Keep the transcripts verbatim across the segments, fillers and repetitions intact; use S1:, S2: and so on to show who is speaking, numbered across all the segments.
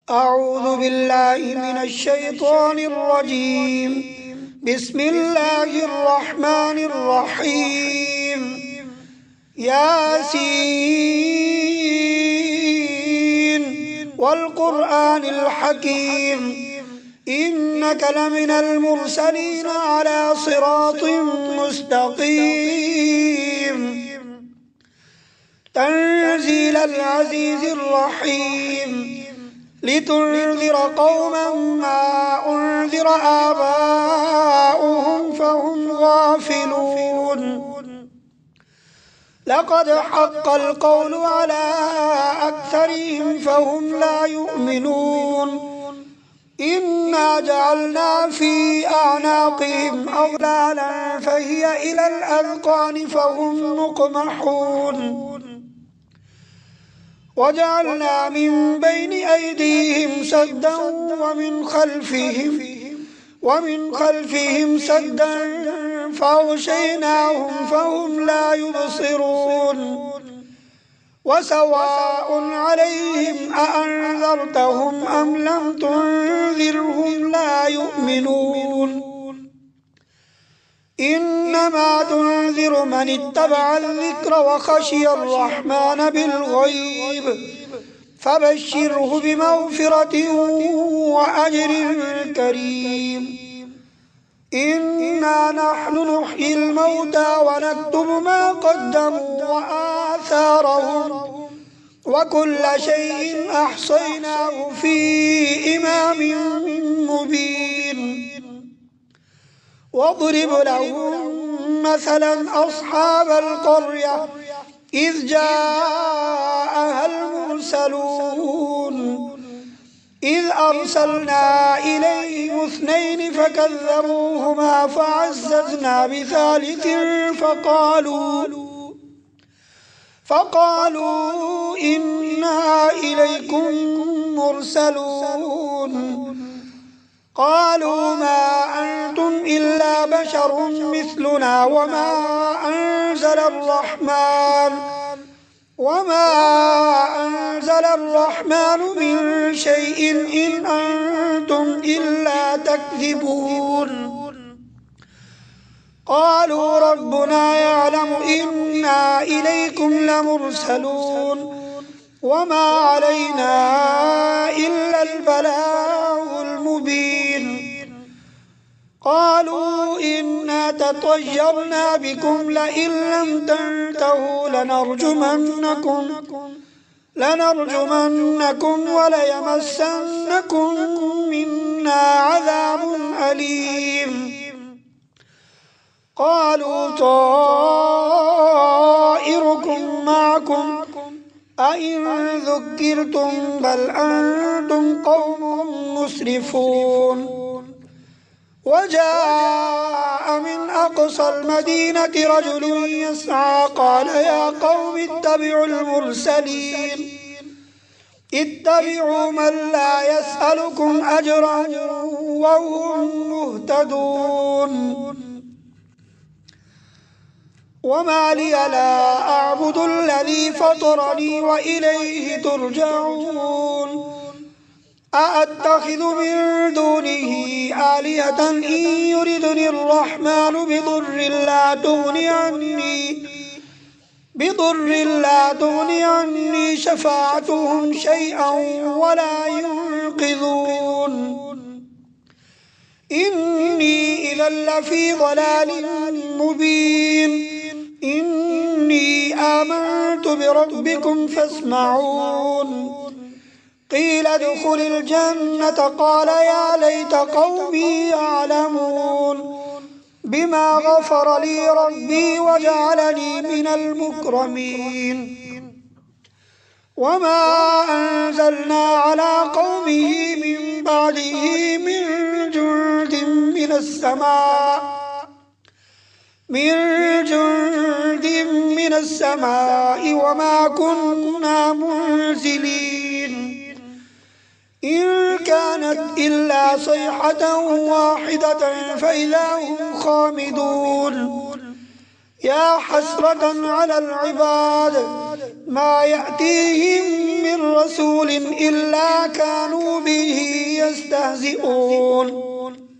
S1: أعوذ بالله من الشيطان الرجيم. بسم الله الرحمن الرحيم. ياسين والقرآن الحكيم إنك لمن المرسلين على صراط مستقيم تنزيل العزيز الرحيم لتنذر قوما ما أنذر آباؤهم فهم غافلون. لقد حق القول على أكثرهم فهم لا يؤمنون. إنا جعلنا في أعناقهم أغلالا فهي إلى الأذقان فهم مقمحون. وجعلنا من بين أيديهم سدا ومن خلفهم ومن خلفهم سدا فأغشيناهم فهم لا يبصرون. وسواء عليهم أأنذرتهم أم لم تنذرهم لا يؤمنون. إنما تنذر من اتبع الذكر وخشي الرحمن بالغيب فبشره بمغفرة وأجر كريم. إنا نحن نحيي الموتى ونكتب ما قدموا وآثارهم وكل شيء أحصيناه في إمام مبين. واضرب لهم مثلا أصحاب القرية إذ جاءها المرسلون إذ أرسلنا إليهم اثنين فكذبوهما فعززنا بثالث فقالوا فقالوا إنا إليكم مرسلون. قالوا ما أنتم إلا بشر مثلنا وما أنزل الرحمن وما أنزل الرحمن من شيء إن أنتم إلا تكذبون. قالوا ربنا يعلم إنا إليكم لمرسلون وما علينا إلا البلاغ المبين. قالوا إنا تطيرنا بكم لئن لم تنتهوا لنرجمنكم لنرجمنكم وليمسنكم منا عذاب أليم. قالوا طائركم معكم أئن ذكرتم بل أنتم قوم مسرفون. وجاء من أقصى المدينة رجل يسعى قال يا قوم اتبعوا المرسلين اتبعوا من لا يسألكم أجرا وهم مهتدون. وما لي لا أعبد الذي فطرني وإليه ترجعون. أأتخذ من دونه آلهة إن يردني الرحمن بضر لا تغني عني بضر لا تغني عني شفاعتهم شيئا ولا ينقذون. إني إذا لفي ضلال مبين. إني آمنت بربكم فاسمعون. قيل ادخل الجنة قال يا ليت قومي يعلمون بما غفر لي ربي وجعلني من المكرمين. وما أنزلنا على قومه من بعده من جند من السماء من جند من السماء وما كنا منزلين. إن كانت إلا صيحة واحدة فإذا هم خامدون. يا حسرة على العباد ما يأتيهم من رسول إلا كانوا به يستهزئون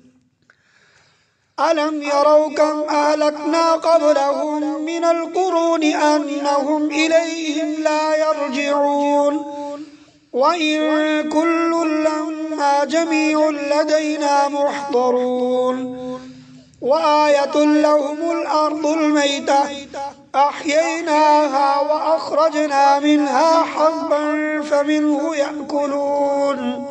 S1: ألم يروا كم أهلكنا قبلهم من القرون أنهم إليهم لا يرجعون وإن كل لما جميع لدينا محضرون وآية لهم الأرض الميتة أحييناها وأخرجنا منها حبا فمنه يأكلون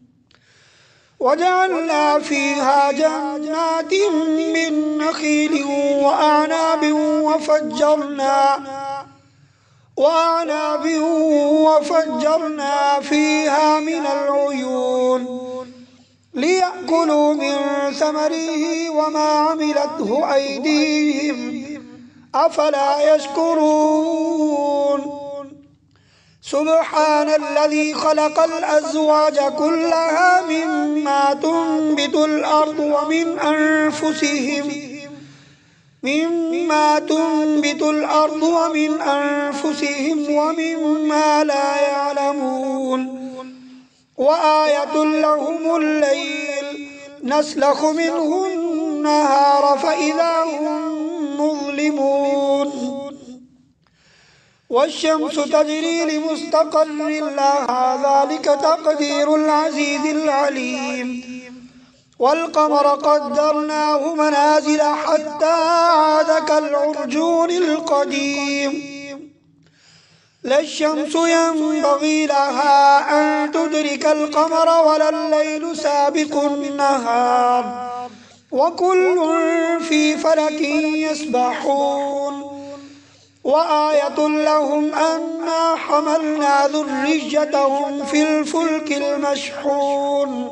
S1: وجعلنا فيها جنات من نخيل وأعناب وفجرنا وأعناب وفجرنا فيها من العيون ليأكلوا من ثمره وما عملته أيديهم أفلا يشكرون سبحان الذي خلق الأزواج كلها مما تنبت الأرض ومن أنفسهم مما تنبت الأرض ومن أنفسهم ومما لا يعلمون وآية لهم الليل نسلخ منه النهار فإذا هم مظلمون والشمس تجري لمستقر لها ذلك تقدير العزيز العليم والقمر قدرناه منازل حتى عاد كالعرجون القديم لا الشمس ينبغي لها أن تدرك القمر ولا الليل سابق النهار وكل في فلك يسبحون وآية لهم أنا حملنا ذريتهم في الفلك المشحون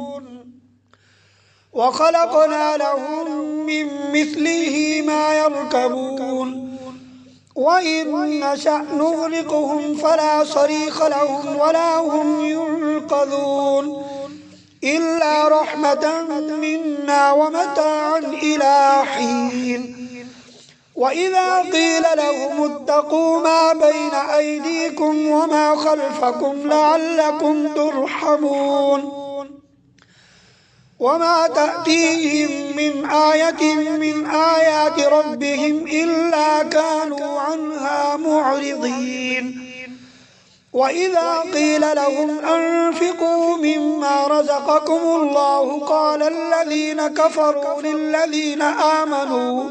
S1: وخلقنا لهم من مثله ما يركبون وإن نشأ نغرقهم فلا صريخ لهم ولا هم ينقذون إلا رحمة منا ومتاعا إلى حين وإذا قيل لهم اتقوا ما بين أيديكم وما خلفكم لعلكم ترحمون وما تأتيهم من آية من آيات ربهم إلا كانوا عنها معرضين وإذا قيل لهم أنفقوا مما رزقكم الله قال الذين كفروا للذين آمنوا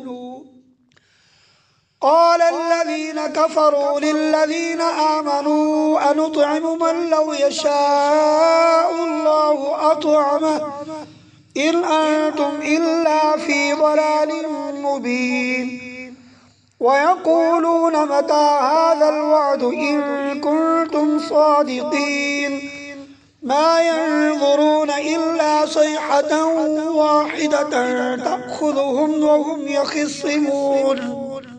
S1: قال الذين كفروا للذين آمنوا أنطعم من لو يشاء الله أطعمه إن أنتم إلا في ضلال مبين ويقولون متى هذا الوعد إن كنتم صادقين ما ينظرون إلا صيحة واحدة تأخذهم وهم يخصمون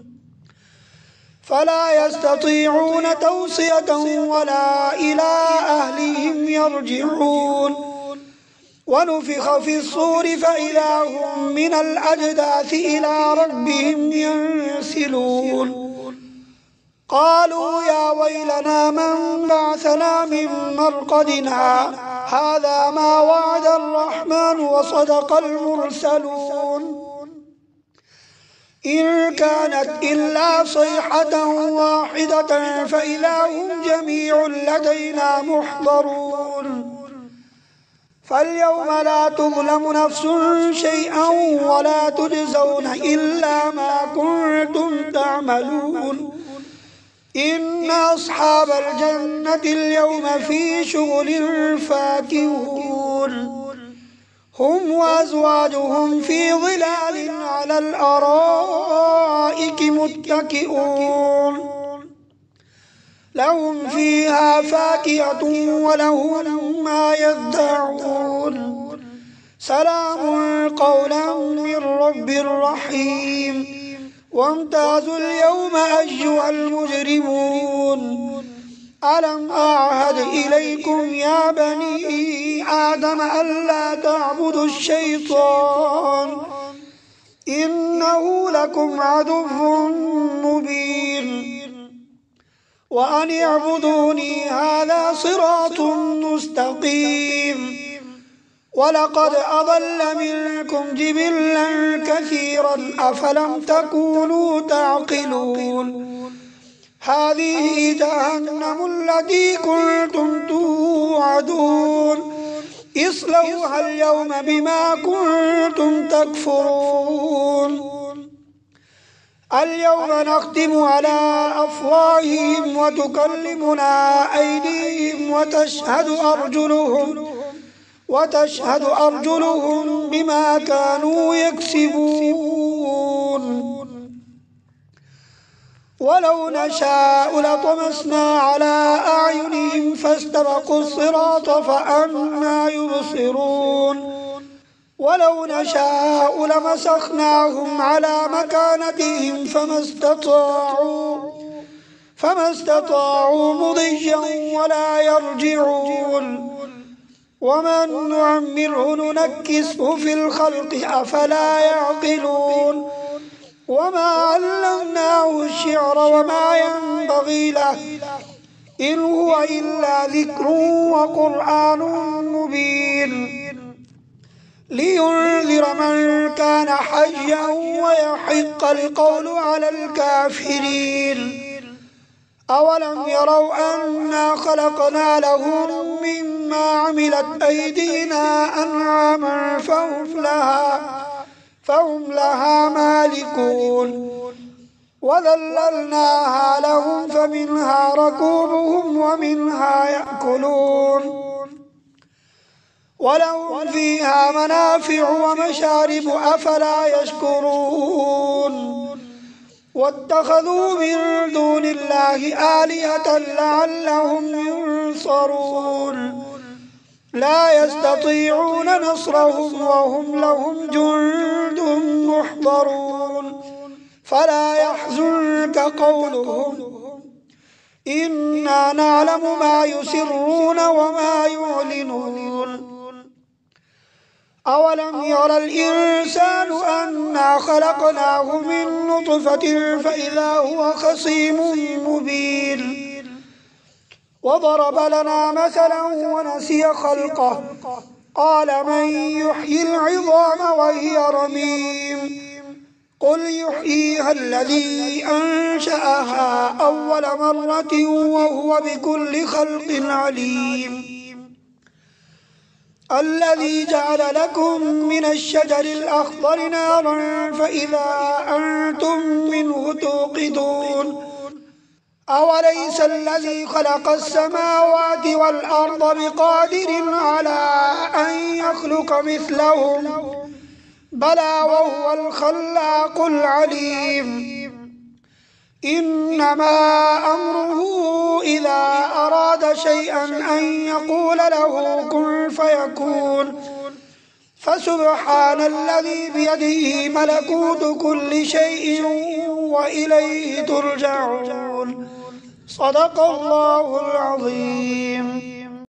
S1: فلا يستطيعون توصية ولا إلى أهلهم يرجعون ونفخ في الصور فإذا هم من الأجداث إلى ربهم ينسلون قالوا يا ويلنا من بعثنا من مرقدنا هذا ما وعد الرحمن وصدق المرسلون إن كانت إلا صيحة واحدة فإذا هم جميع لدينا محضرون فاليوم لا تظلم نفس شيئا ولا تجزون إلا ما كنتم تعملون إن أصحاب الجنة اليوم في شغل فاكهون هم وأزواجهم في ظلال على الأرائك متكئون لهم فيها فاكهة ولهم ما يدعون سلام قولا من رب رحيم وامتازوا اليوم أيها المجرمون ألم أعهد إليكم يا بني آدم ألا تعبدوا الشيطان إنه لكم عدو مبين وأن اعبدوني هذا صراط مستقيم. ولقد أضل منكم جبلا كثيرا أفلم تكونوا تعقلون. هذه جهنم التي كنتم توعدون اصلوها اليوم بما كنتم تكفرون. اليوم نختم على أفواههم وتكلمنا أيديهم وتشهد أرجلهم وتشهد أرجلهم بما كانوا يكسبون. ولو نشاء لطمسنا على أعينهم فاستبقوا الصراط فأنى يبصرون. ولو نشاء لمسخناهم على مكانتهم فما استطاعوا فما استطاعوا مضيا ولا يرجعون. ومن نعمره ننكسه في الخلق أفلا يعقلون. وما علمناه الشعر وما ينبغي له إن هو إلا ذكر وقرآن مبين لينذر من كان حيا ويحق القول على الكافرين. أولم يروا أنا خلقنا لهم مما عملت أيدينا أنعاما فهم لها فهم لها مالكون. وذللناها لهم فمنها ركوبهم ومنها يأكلون. ولهم فيها منافع ومشارب أفلا يشكرون. واتخذوا من دون الله آلهة لعلهم ينصرون. لا يستطيعون نصرهم وهم لهم جند محضرون. فلا يحزنك قولهم إنا نعلم ما يسرون وما يعلنون. أولم ير الإنسان أنا خلقناه من نطفة فإذا هو خصيم مبين. وضرب لنا مثلا ونسي خلقه قال من يحيي العظام وهي رميم قل يحييها الذي أنشأها أول مرة وهو بكل خلق عليم. الذي جعل لكم من الشجر الأخضر نارا فإذا أنتم منه توقدون. أوليس الذي خلق السماوات والأرض بقادر على أن يخلق مثلهم بلى وهو الخلاق العليم. إنما أمره إذا أراد شيئا أن يقول له كن فيكون. فسبحان الذي بيده ملكوت كل شيء وإليه ترجعون. صدق الله العظيم.